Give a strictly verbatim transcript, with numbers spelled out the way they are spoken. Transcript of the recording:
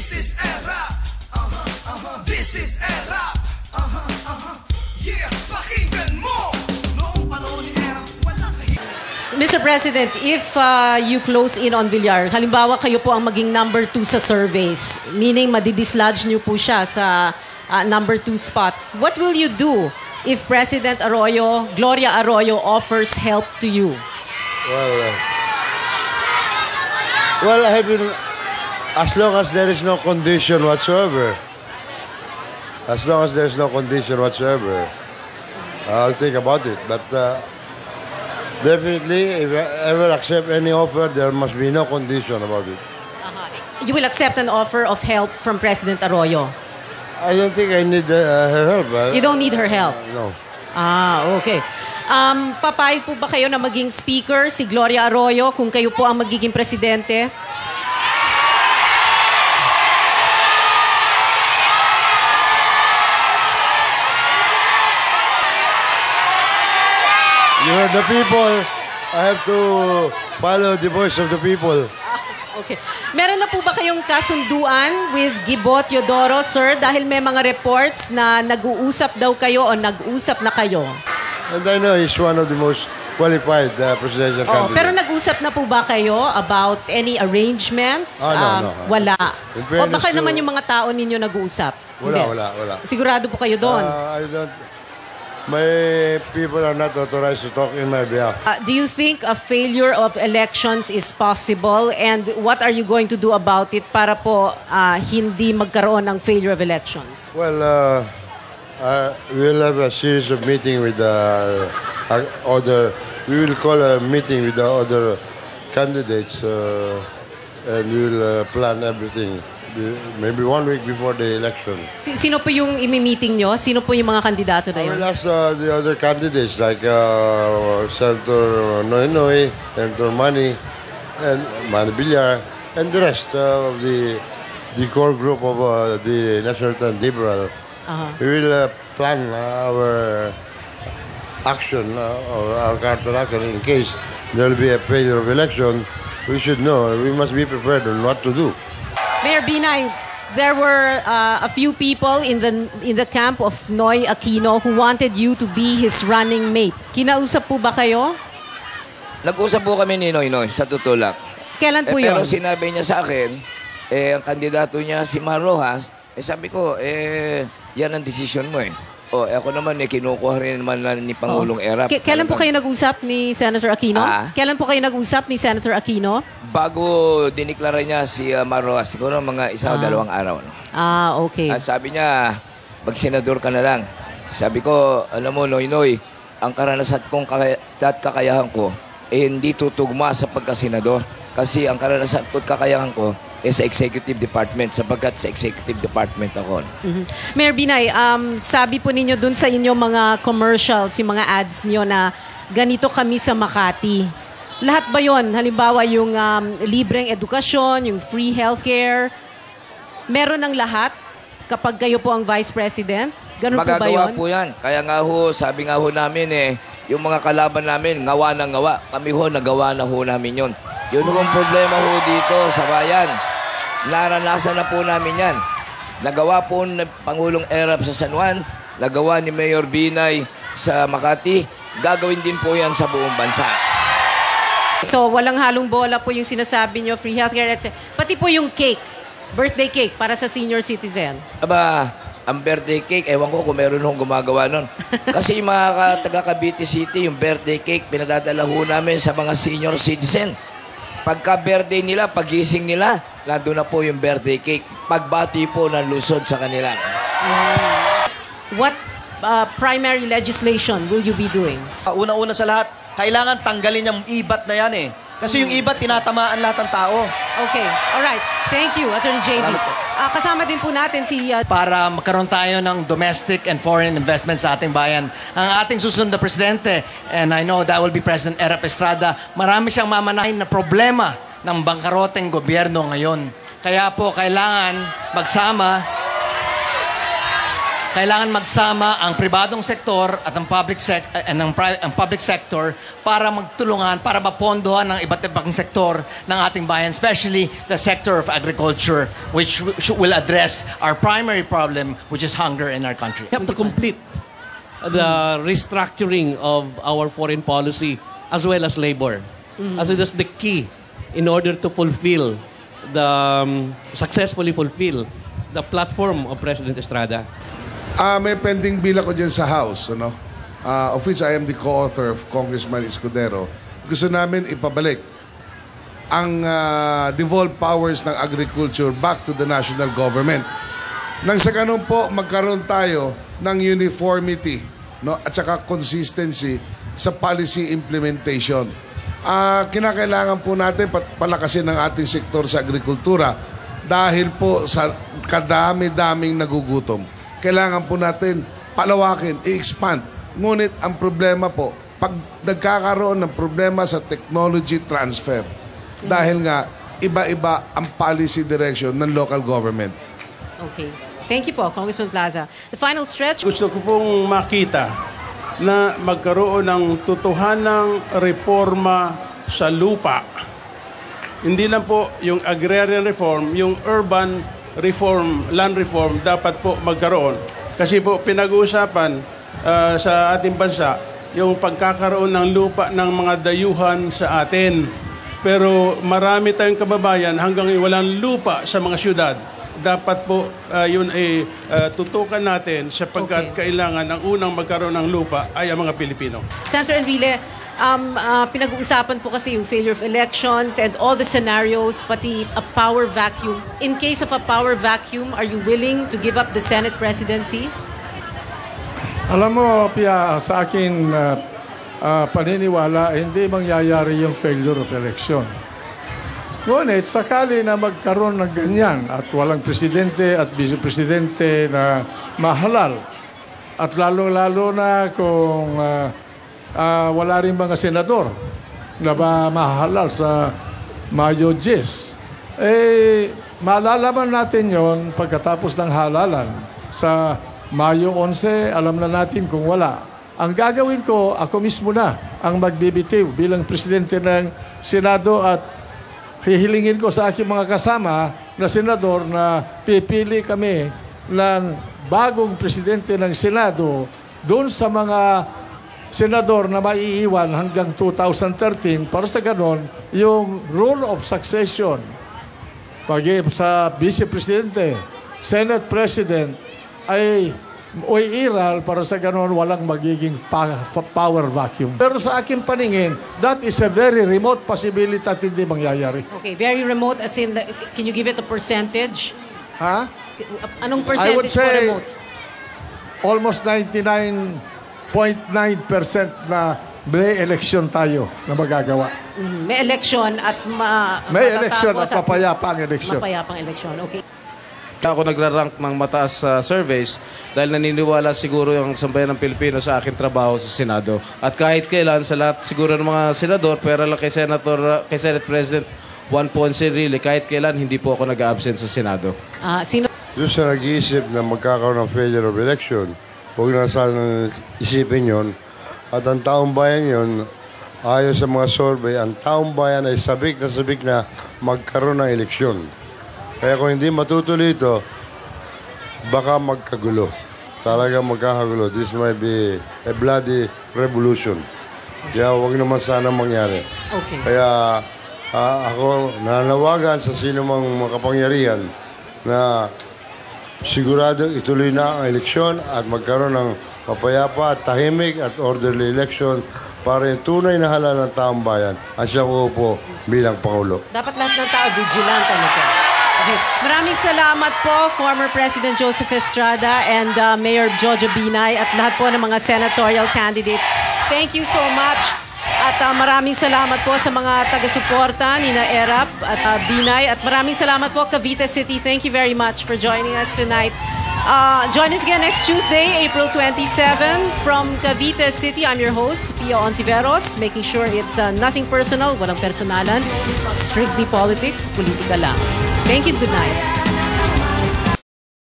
This is a rap. Uh-huh, uh-huh. This is a rap. Uh-huh, uh-huh. Yeah, pakinggan mo. Noong panahon ni Era, wala kayo. Mister President, if uh, you close in on Villar, halimbawa kayo po ang maging number two sa surveys, meaning madidislodge niyo po siya sa uh, number two spot, what will you do if President Arroyo, Gloria Arroyo, offers help to you? Well, uh, well, I have been, as long as there is no condition whatsoever, as long as there is no condition whatsoever, I'll think about it. But uh, definitely, if I ever accept any offer, there must be no condition about it. Uh-huh. You will accept an offer of help from President Arroyo? I don't think I need uh, her help. Uh, You don't need her help? Uh, no. Ah, okay. Um, papayag po ba kayo na maging speaker si Gloria Arroyo kung kayo po ang magiging presidente? You are the people. I have to follow the voice of the people. Okay. Meron na po ba kayong kasunduan with Gibot Yodoro, sir? Dahil may mga reports na nag-uusap daw kayo o nag-usap na kayo. And I know he's one of the most qualified uh, presidential Oo, candidates. pero nag-usap na po ba kayo about any arrangements? Ah, no, Um, no. Wala. In O fairness baka to- naman yung mga tao ninyo nag-uusap? Wala, Hindi. wala, wala. Sigurado po kayo doon? Uh, I don't... My people are not authorized to talk in my behalf. Uh, do you think a failure of elections is possible? And what are you going to do about it para po uh, hindi magkaroon ng failure of elections? Well, uh, uh, we'll have a series of meeting with the uh, other... We will call a meeting with the other candidates uh, and we will uh, plan everything. Maybe one week before the election. Si- sino po yung imi-meeting nyo? Sino po yung mga kandidato na I yun? will ask uh, the other candidates like uh, Senator Noy Noy, Senator Manny, and Manny Villar, and the rest uh, of the the core group of uh, the National and Liberal. Uh-huh. We will uh, plan our action uh, or our counteraction in case there will be a failure of election. We should know. We must be prepared on what to do. Mayor Binay, there were uh, a few people in the in the camp of Noy Aquino who wanted you to be his running mate. Kinausap po ba kayo? Nag-usap po kami ni Noy Noy, sa tutulak. Kailan po eh, yun? Pero sinabi niya sa akin, eh, ang kandidato niya si Mar Rojas, eh sabi ko, eh, yan ang desisyon mo eh. O, eh, ako naman eh, kinukuha rin naman na ni Pangulong Oh. Erap. K- kailan po kayo nag-usap ni Senator Aquino? Ah? Kailan po kayo nag-usap ni Senator Aquino? Bago diniklara niya si uh, Mar Rojas, siguro mga isa o Ah. dalawang araw. No? Ah, okay. At sabi niya, mag-senador ka na lang. Sabi ko, alam mo, Noy Noy, ang karanasan kong kaya- at kakayahan ko, eh, hindi tutugma sa pagkasenador. Kasi ang karanasan ko at kakayahan ko, eh, sa executive department, sapagkat sa executive department ako. Mhm. Mayor Binay, um, sabi po ninyo dun sa inyong mga commercials, yung mga ads niyo na ganito kami sa Makati. Lahat ba yon? Halimbawa yung um, libreng edukasyon, yung free healthcare, meron ng lahat kapag kayo po ang Vice President? Ganun po ba Magagawa yun? po yan. Kaya nga ho, sabi nga ho namin eh, yung mga kalaban namin, ngawa na ngawa. Kami ho, nagawa na ho namin yun. Yun ang problema ho dito sa bayan. Naranasan na po namin yan. Nagawa po ng Pangulong Erap sa San Juan, nagawa ni Mayor Binay sa Makati, gagawin din po yan sa buong bansa. So, walang halong bola po yung sinasabi nyo, free healthcare, et cetera. Pati po yung cake, birthday cake para sa senior citizen. Aba, ang birthday cake, ewan ko kung meron hong gumagawa nun. Kasi yung mga taga Cavite City, yung birthday cake, pinadadala ho namin sa mga senior citizen. Pagka birthday nila, pagising nila, nandun na po yung birthday cake. Pagbati po ng lusod sa kanila. What uh, primary legislation will you be doing? Uh, Una-una sa lahat, kailangan tanggalin yung ibat na yan eh. Kasi yung ibat, tinatamaan lahat ng tao. Okay. Alright. Thank you, Attorney J B. Uh, kasama din po natin si... Uh, Para magkaroon tayo ng domestic and foreign investment sa ating bayan. Ang ating susunod na presidente, and I know that will be President Joseph Estrada, marami siyang mamanahin na problema ng bangkaroteng gobyerno ngayon. Kaya po, kailangan magsama kailangan magsama ang pribadong sektor at ang public sec uh, ang, pri- ang public sector para magtulungan, para mapondohan ng iba't ibang sektor ng ating bayan, especially the sector of agriculture, which w- will address our primary problem, which is hunger in our country. We have to complete the restructuring of our foreign policy as well as labor. Mm. As it is the key in order to fulfill the um, successfully fulfill the platform of President Estrada. Ah, may pending bill ako dyan sa House, ano? Uh, of which I am the co-author of Congressman Escudero. Gusto namin ipabalik ang uh, devolved powers ng agriculture back to the national government. Nang sa ganun po, magkaroon tayo ng uniformity, no? At saka consistency sa policy implementation. Uh, kinakailangan po natin palakasin ang ating sektor sa agrikultura dahil po sa kadami-daming nagugutom. Kailangan po natin palawakin, i-expand. Ngunit ang problema po, pag nagkakaroon ng problema sa technology transfer, dahil nga iba-iba ang policy direction ng local government. Okay. Thank you po, Congressman Plaza. The final stretch. Gusto ko pong makita na magkaroon ng totohanang reforma sa lupa. Hindi lang po yung agrarian reform, yung urban reform, land reform, dapat po magkaroon. Kasi po pinag-uusapan uh, sa ating bansa yung pagkakaroon ng lupa ng mga dayuhan sa atin. Pero marami tayong kababayan hanggang walang lupa sa mga syudad. Dapat po uh, yun ay uh, tutukan natin sapagkat okay. Kailangan ang unang magkaroon ng lupa ay ang mga Pilipino. Senator Enrile, um, uh, pinag-uusapan po kasi yung failure of elections and all the scenarios, pati a power vacuum. In case of a power vacuum, are you willing to give up the Senate presidency? Alam mo, Pia, sa akin uh, uh, paniniwala, hindi mangyayari yung failure of election. Ngunit, sakali na magkaroon ng ganyan at walang presidente at vice-presidente na mahalal at lalong-lalo na kung uh, uh, wala rin mga senador na ba mahalal sa Mayo Jis, eh, malalaman natin yon pagkatapos ng halalan. Sa Mayo eleven, alam na natin kung wala. Ang gagawin ko, ako mismo na ang magbibitiw bilang presidente ng Senado at hihilingin ko sa aking mga kasama na senador na pipili kami ng bagong presidente ng Senado doon sa mga senador na maiiwan hanggang two thousand thirteen para sa ganon yung rule of succession pag sa vice-presidente, Senate President ay uiiral para sa ganon walang magiging power vacuum. Pero sa aking paningin, that is a very remote possibility at hindi mangyayari. Okay, very remote as in, can you give it a percentage? Ha? Anong I percentage would po say remote? almost ninety-nine point nine percent na may election tayo na magagawa. Mm, may election at ma may election at mapayapang election. Mapayapang election, okay. Ako nagra-rank ng mataas sa uh, surveys dahil naniniwala siguro yung sambayan ng Pilipino sa aking trabaho sa Senado. At kahit kailan sa lahat siguro ng mga senador, pero lang kay Senator, uh, kay Senate President Juan Ponce really, kahit kailan hindi po ako nag-absent sa Senado. Uh, sino? Doon sa nag-iisip na magkakaroon ng failure of election, huwag na sana isipin yon. At ang taong bayan yon, ayon sa mga survey, ang taong bayan ay sabik na sabik na magkaroon ng eleksyon. Kaya kung hindi matutuloy ito, baka magkagulo. Talaga magkakagulo. This might be a bloody revolution. Kaya huwag naman sana mangyari. Okay. Kaya uh, ako nanawagan sa sino mang makapangyarihan na sigurado ituloy na ang eleksyon at magkaroon ng mapayapa, tahimik at orderly election para yung tunay na halal ng taong bayan ang siyang uupo bilang Pangulo. Dapat lahat ng tao vigilant ano to. Okay. Maraming salamat po, former President Joseph Estrada and uh, Mayor Jojo Binay at lahat po ng mga senatorial candidates. Thank you so much. At uh, maraming salamat po sa mga taga-suporta ni na Erap at uh, Binay. At maraming salamat po, Cavite City. Thank you very much for joining us tonight. Uh, join us again next Tuesday, April twenty-seventh. From Cavite City, I'm your host, Pio Ontiveros, making sure it's uh, nothing personal, walang personalan, strictly politics, politika lang. Thank you, good night.